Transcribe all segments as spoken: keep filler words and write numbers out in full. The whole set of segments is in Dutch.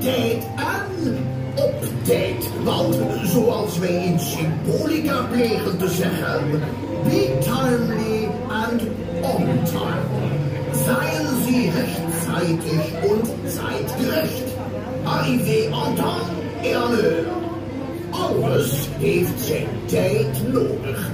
tijd en op tijd. Want zoals wij in Symbolica plegen te zeggen, be timely and on time. Seien Sie rechtzeitig und zeitgerecht. Arrivé en temps et en heure. Alles heeft zijn tijd nodig.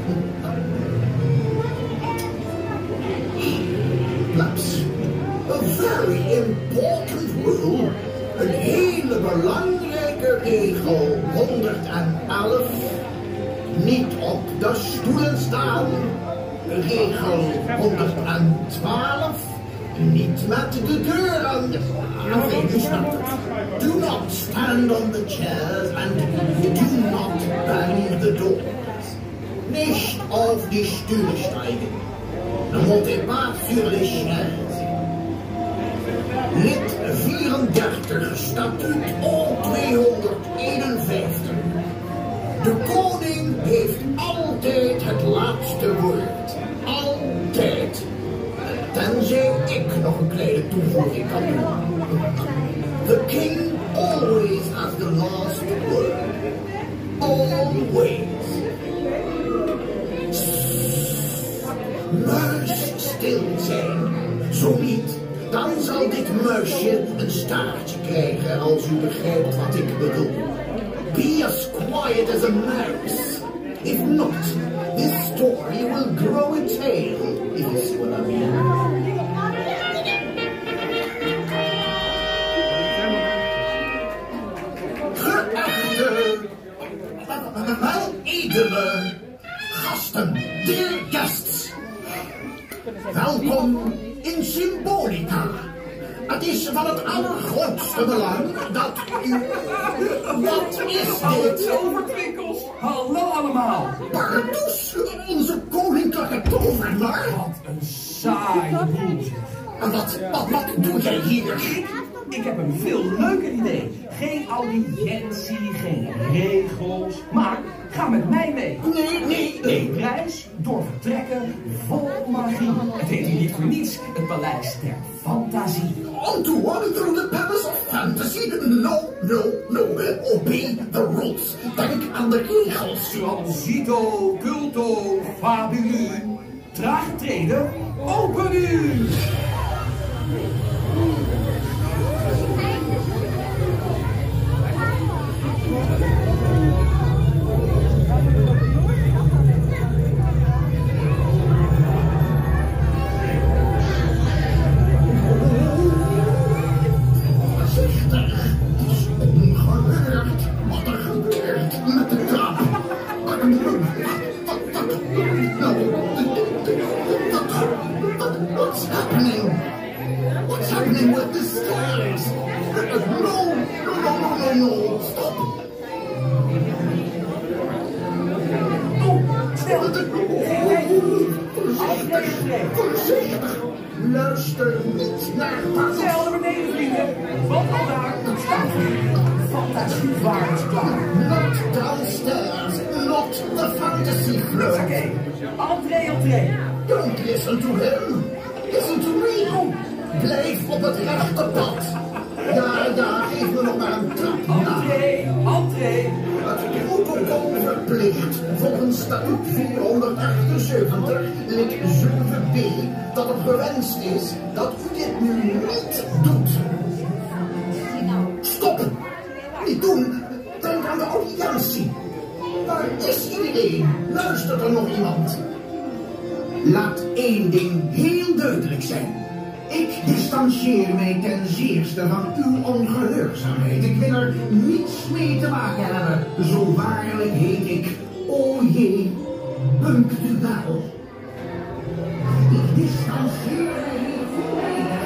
Plus, a very important rule. Een hele belangrijke regel honderdelf. Niet op de stoelen staan. Regel honderdtwaalf. Niet met de deuren. Enfin, u snapt het. Do not stand on the chairs and do not bang the doors. Nicht auf die Stühle steigen. Ne montez pas sur les chaises. Lid vierendertig, statuut O tweehonderdeenenvijftig. De koning heeft altijd het laatste woord. Altijd. Tenzij ik nog een kleine toevoeging kan doen. The king always has the last word. Always. Muis stil zijn. Zo niet, dan zal dit muisje een staartje krijgen als u begrijpt wat ik bedoel. Be as quiet as a mouse. If not, this story will grow a tail, if you see what I mean. Geachte, weledele gasten, dear guests. Welkom in Symbolica. Het is van het allergrootste belang dat u... Wat is dit? Overtrikkels! Hallo allemaal! Pardoes, onze koninklijke tovenaar. Wat een saaie boel. En wat, wat, wat doe jij hier? Ik heb een veel leuker idee. Geen audiëntie, geen regels, maar ga met mij mee. Nee, nee, nee. Eén reis door vertrekken vol magie. Het heet hier niet voor niets het paleis der fantasie. On to wander through the palace of fantasy? No, no, no. Obey the rules. Denk aan de regels. Transito, culto, fabulu. Traag treden, open u! What's happening? What's happening with the stairs? No, no, no, no, no, no, stop. Oh, snel. Voorzichtig, voorzichtig. Luister niet naar pas. Snel naar beneden, vrienden. Want al daar staat fantasievaarders klaar. Not downstairs, not the fantasy floor. Oké, okay. Entree, entree. Don't listen to him. Listen to me. Blijf op het rechte pad. Ja, ja, geef me nog maar een trap. Entree, entree. Het protocol verplicht volgens statuut vierhonderdachtenzeventig, lid zeven b, dat het gewenst is dat u dit nu niet doet. Stop! Niet doen! Denk aan de audiëntie. Waar is iedereen? Luistert er nog iemand? Laat één ding heel duidelijk zijn. Ik distancieer mij ten zeerste van uw ongehoorzaamheid. Ik wil er niets mee te maken hebben. Zo waarlijk heet ik, o jee, punctueel. Ik distancieer mij heel volledig.